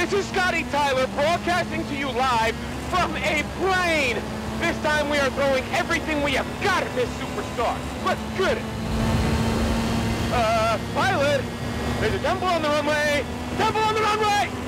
This is Scotty Tyler broadcasting to you live from a plane. This time we are throwing everything we have got at this superstar. Let's get it. Pilot, there's a temple on the runway. Temple on the runway!